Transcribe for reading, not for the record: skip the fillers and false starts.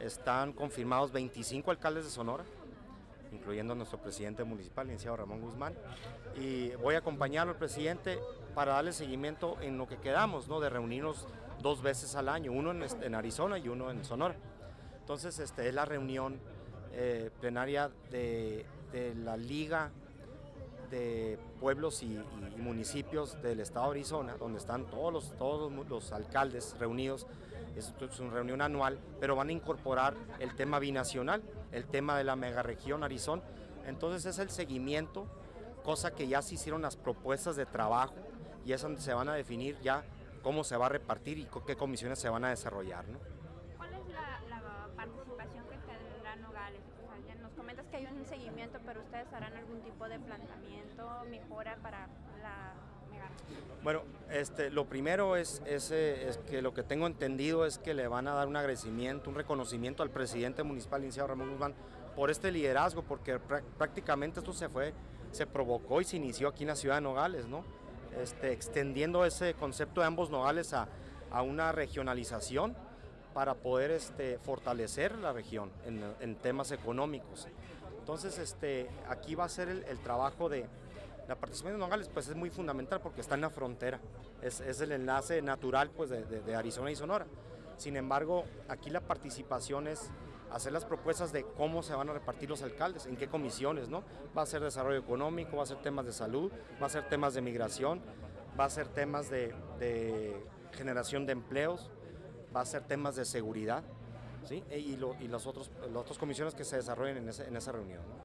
están confirmados 25 alcaldes de Sonora, incluyendo a nuestro presidente municipal, licenciado Ramón Guzmán, y voy a acompañarlo al presidente para darle seguimiento en lo que quedamos, ¿no? De reunirnos 2 veces al año, uno en Arizona y uno en Sonora. Entonces es la reunión plenaria de la Liga de Pueblos y Municipios del Estado de Arizona, donde están todos los alcaldes reunidos. Es una reunión anual, pero van a incorporar el tema binacional, el tema de la megaregión Arizona. Entonces es el seguimiento, cosa que ya se hicieron las propuestas de trabajo y es donde se van a definir ya cómo se va a repartir y qué comisiones se van a desarrollar, ¿no? ¿Cuál es la participación que tendrá Nogales? O sea, ya nos comentas que hay un seguimiento, pero ustedes harán algún tipo de planteamiento, mejora para la megaregión. Bueno, lo primero es que lo que tengo entendido es que le van a dar un agradecimiento, un reconocimiento al presidente municipal, licenciado Ramón Guzmán, por este liderazgo, porque prácticamente esto se provocó y se inició aquí en la ciudad de Nogales, ¿no? Extendiendo ese concepto de ambos Nogales a una regionalización para poder fortalecer la región en temas económicos. Entonces, aquí va a ser el trabajo de la participación de Nogales, pues es muy fundamental porque está en la frontera, es el enlace natural pues, de Arizona y Sonora. Sin embargo, aquí la participación es hacer las propuestas de cómo se van a repartir los alcaldes, en qué comisiones, ¿no? Va a ser desarrollo económico, va a ser temas de salud, va a ser temas de migración, va a ser temas de generación de empleos, va a ser temas de seguridad, ¿sí? Y las otras comisiones que se desarrollen en esa reunión, ¿no?